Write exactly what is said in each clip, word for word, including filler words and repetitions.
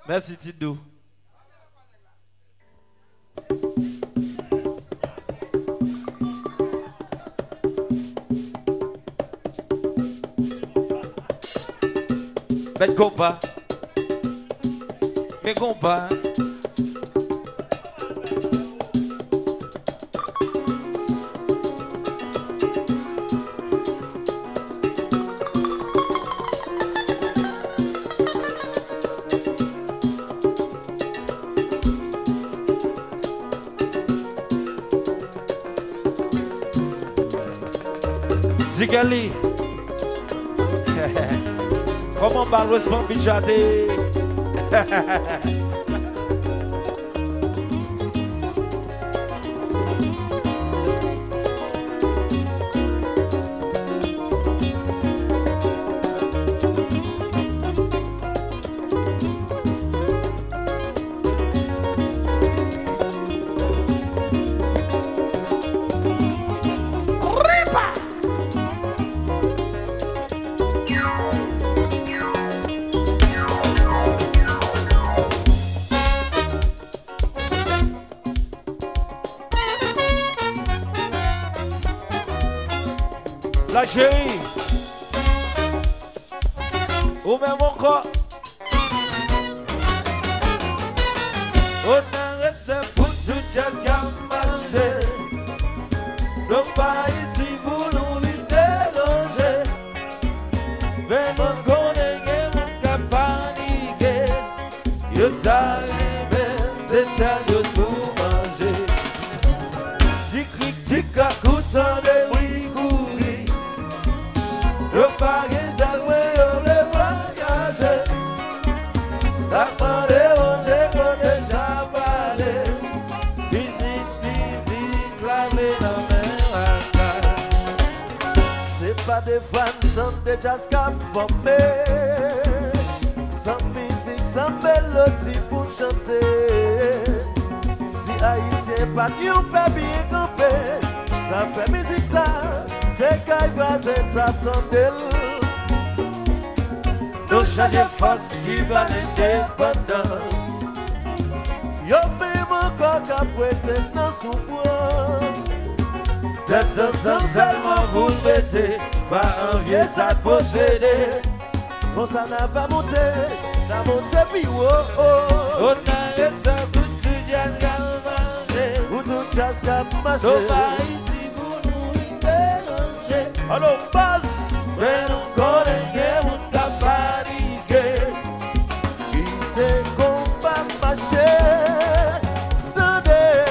Merci Tidou. Bête compas. Mes compas. Zigali. Comment malheureusement bijadé. La chérie, ou même encore, on a respect pour tout jazz qui a marché. Le pays si vous nous lui dérangez, mais mon collègue mon paniqué, yo t'arrive, c'est ça de tout manger. Tic tic à coup de oui. Le paquet salvé, on le voyage. La demandé, on s'est connu, ça va aller. Business, musique, clavé dans mes racailles. C'est pas des fans, sans des jazz cap formés. Sans musique, sans mélodie pour chanter. Si haïtien, pas qui on peut bien camper. Ça fait musique, ça. C'est qu'il va se traiter. Nous changeons force qui va l'indépendance. Yo même encore qu'à prêter nos souffrances. D'être ensemble seulement vous fêter, pas envier ça posséder. Bon ça n'a pas monté, ça monte puis oh oh. On a ça pour tout jazz galvané, pour tout jazz galvané. Alors passe, mais nous connaissons mon capariqué. Il te combat marcher, tendez.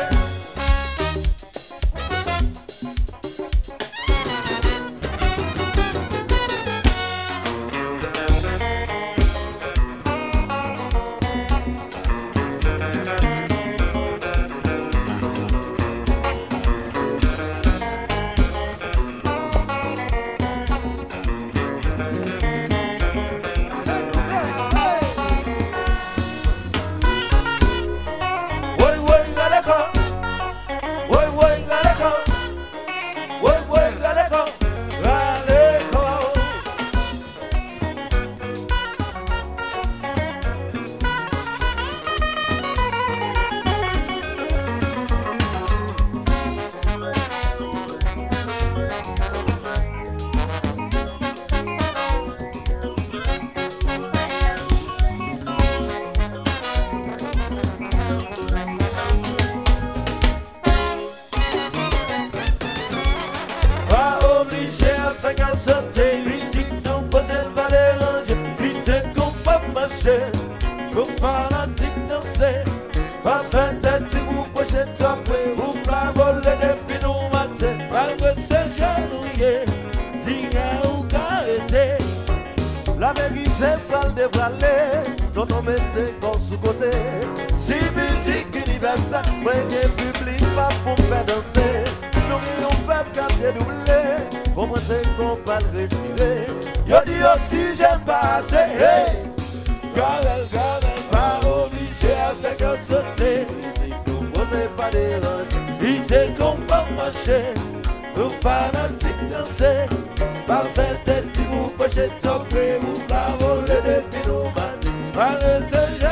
Pour fanatique danser, pas faire tête si vous pochez tapé, vous fla voler depuis nous matin, malgré ce genouiller, diga ou caresser. La mairie c'est pas le dévaler, dont on mettait corps sous côté. Si musique universelle, prenez public pas pour faire danser. Nous n'avons pas qu'à dédoubler, pour montrer qu'on va le respirer. Yo dit oxygène pas assez, hey! Garel, garel, pas obligé avec un sauté. Si vous posez pas dérange, dites qu'on va marcher. Vous fanatiques danser, pas faire tête si vous pochez toquer. Vous la voler depuis nos mains, malgré ce genou.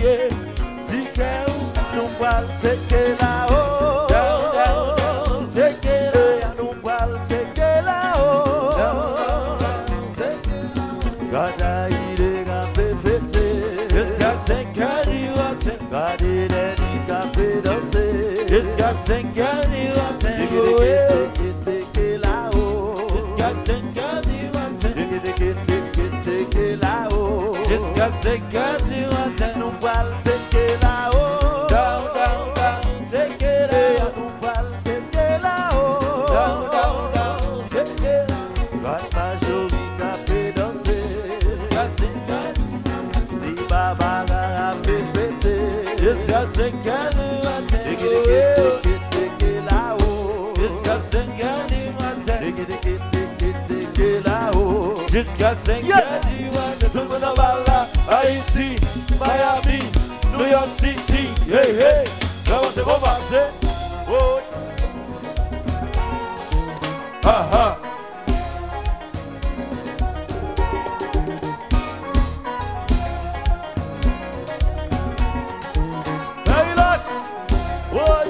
yeah. Tika nous pral take là-haut. Down, down, down, take it là. Nous pral take là-haut. Down, down, down, take it là-haut. Gada il est fêté. Jusqu'à cinq heures du matin. Gada il est danser. Jusqu'à cinq heures du matin. Take là-haut. Jusqu'à cinq heures du matin. Take là-haut. Jusqu'à cinq heures du matin. Nous pral take là-haut. Down, down, down, take it là. Nous pral take là-haut. Down, down, down, take it là. God majorité a fait danser. Jusqu'à cinq heures du matin. Si Baba a fait fêter. Jusqu'à cinq heures du matin. Take là-haut. Jusqu'à cinq heures du matin. Take là-haut. Jusqu'à cinq heures du matin. Tout le monde en va là. Haïti, Miami, New York City. Hey, hey. Comment c'est bon passer? Oh. Ah, ah. Relax. Oh.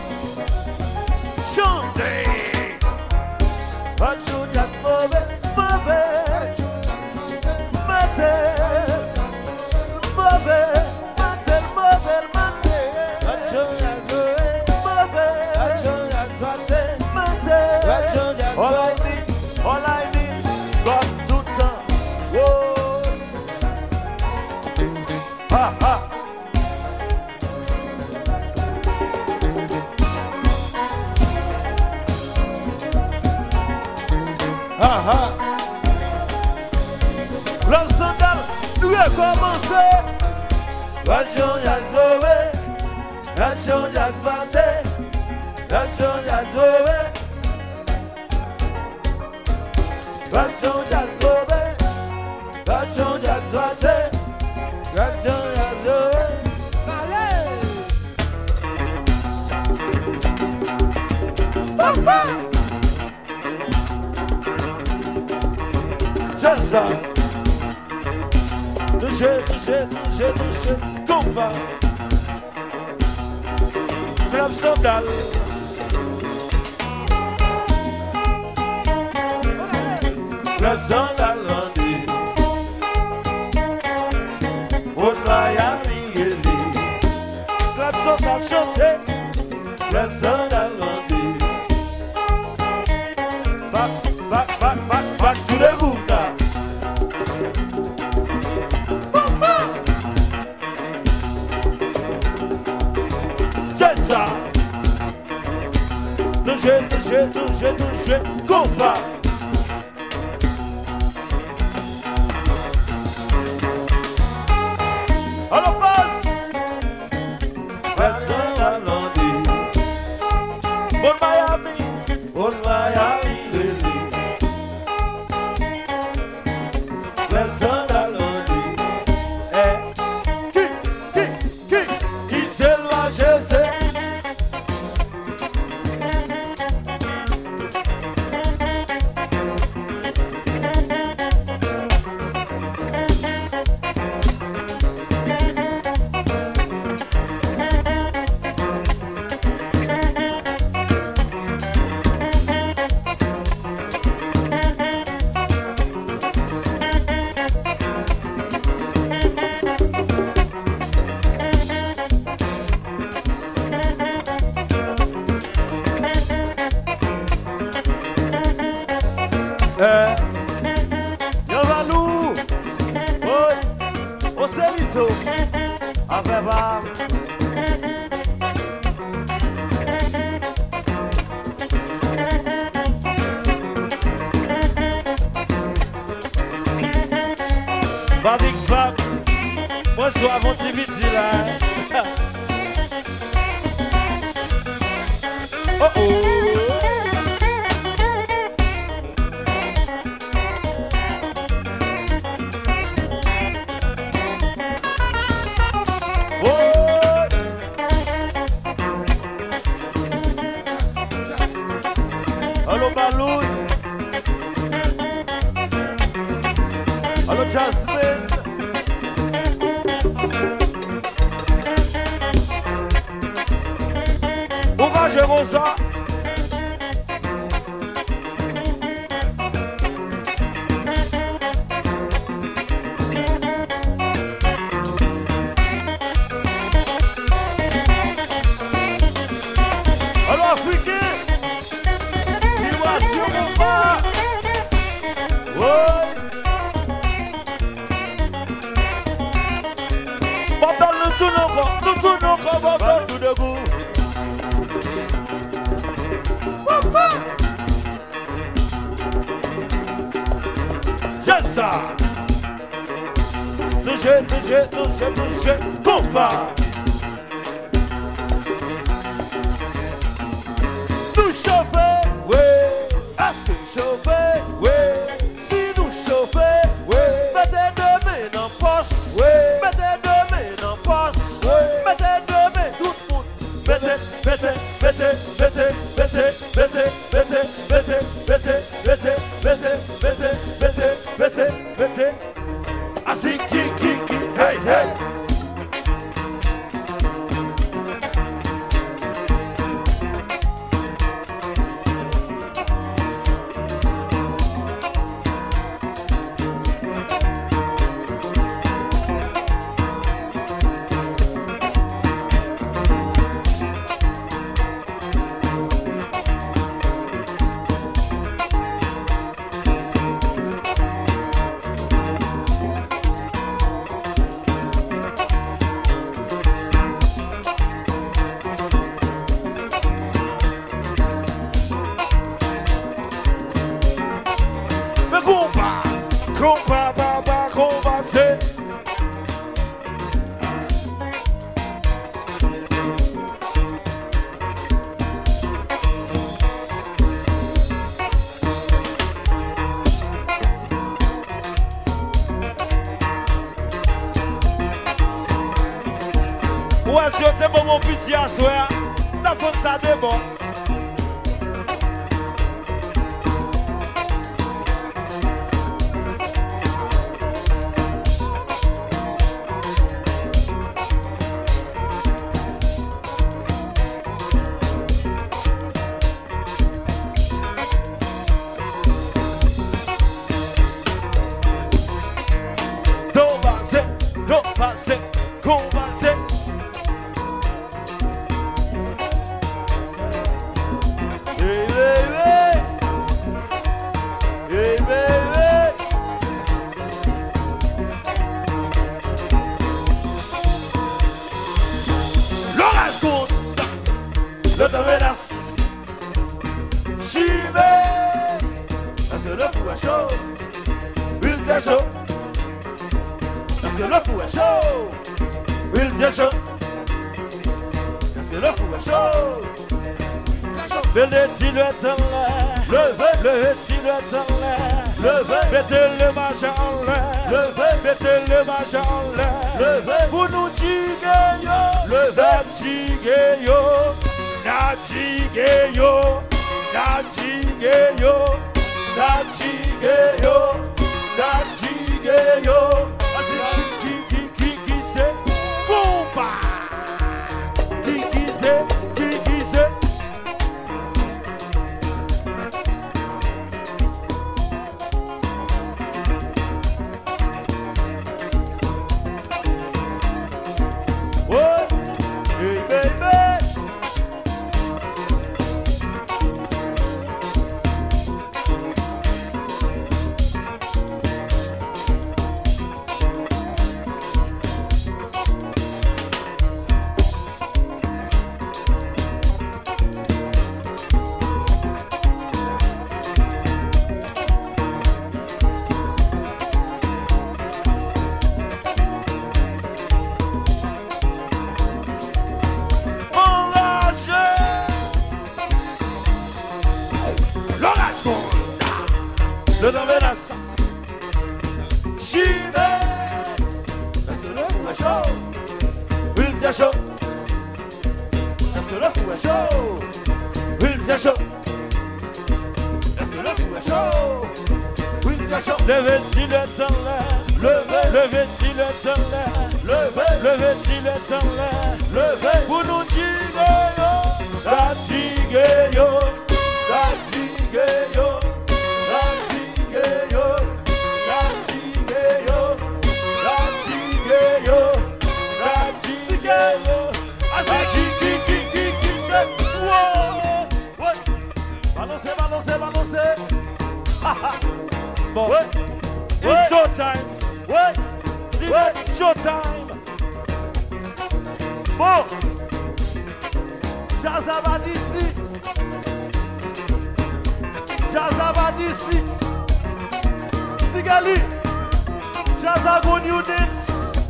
Chantez. Pas de chose à mauvais, mauvais. Mauvais. Mauvais. Mauvais, mauvais, mauvais. Pas de chose à sauver. Mauvais. Pas de chose à sauter. Mauvais. Pas de chose à sauver. All I need, all I need, God tout le temps. Oh. Ah, ah. Ah, ah. L'homme sandal, nous avons commencé. L'action a sauvé, l'action a passé, l'action a sauvé, l'action a sauvé, l'action a passé, l'action a sauvé. Allez! Papa! Just ça. Touché, touché, touché, touché, combat. Club Sandal. Club Sandal lundi. Au Miami Geli. Club Sandal chanté. Club Sandal lundi. Back, back, back, back, back to the Buddha. Ça. Touché, touché, touché, touché, combat. Alors passe. Personne à lundi. Bon Miami, bon Miami, Lily. Personne à lundi. Eh, qui, qui, qui, il tellement je sais. Eh, Yavanou, oi, o Celito, Aveva. Badik Fab, moi je dois mon petit viti là. Oh oh. Allo Balloon. Allo Jasmine. manger comme ça. Alors, Africain, vibration mon pas. Ouais. Bordel, nous tournons encore, nous tournons encore, bordel. Tout de goût. J'ai ça. Touché, touché, touché, touché, combat. Nous chauffer, oui. Est-ce que nous chauffer, oui. Si nous chauffer, oui. Mettez deux mains en poche, oui. Mettez deux mains en poche, oui. Mettez deux mains, tout le monde. Mettez, mettez, mettez, mettez, mettez, mettez, mettez, mettez, mettez, mettez, mettez, mettez, mettez, mettez, mettez. Assis, qui, qui, qui, hey, hey. Compa, baba, compa, c'est. Ouais, si on bon mon petit à soi, t'as fait ça de bon. Levez-y le temps là, levez, levez-y le temps là, levez, levez-y le temps là, levez, pour nous dire, la yo, Radigue yo, Radigue yo, Radigue yo, Radigue yo, Radigue yo. Balancez, balancez, balancez. Bon, Ouais. it's Ouais. showtime. Ouais. Ouais, showtime. Bon. Jazza va d'ici. Jazza va d'ici. Tigali. Jazza go new dance.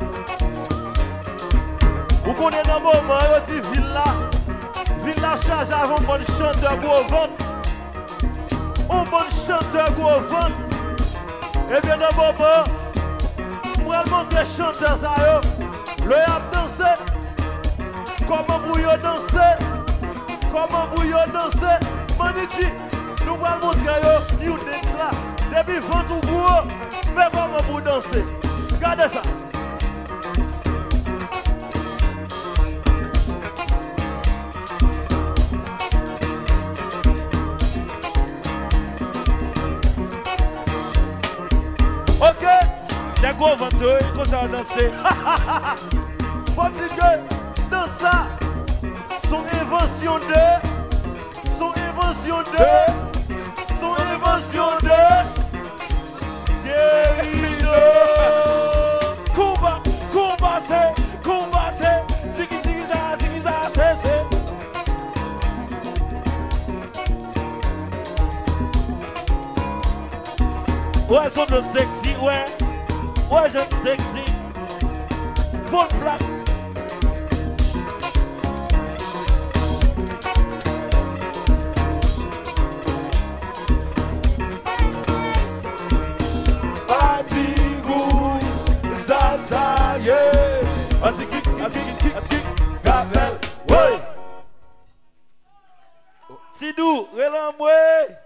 Vous connaissez dans le moment, on dit Villa. Villa charge avant un bon chanteur gros vent. Un bon chanteur gros vent. Et bien dans le moment, moi je montre les chanteurs ça yo. Le yap danser. Comment vous y danser? Comment vous y danser? Manichi, nous allons montrer yo new dance là. Depuis vingt ou gros, mais comment vous danser? Regardez ça. Ok, des gros venteux, ils commencent à danser. Faut dire que dans ça, son invention de, son invention de, son invention de, Guerrino. Kumba, kumba c'est, kumba c'est, zigi zigi za, zigi za, c'est c'est. Ouais, son de sexy, ouais. Ouais, jeune sexy. Bonne blague. Batigou, Zaza, yeah. Aziki, aziki, aziki, Gabel, ouais. Tidou, relamboué.